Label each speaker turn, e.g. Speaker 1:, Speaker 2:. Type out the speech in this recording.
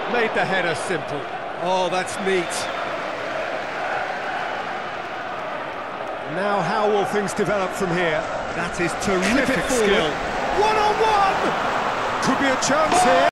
Speaker 1: Made the header simple.
Speaker 2: Oh, that's neat.
Speaker 1: Now how will things develop from here?
Speaker 2: That is terrific skill.
Speaker 1: One-on-one! Could be a chance here.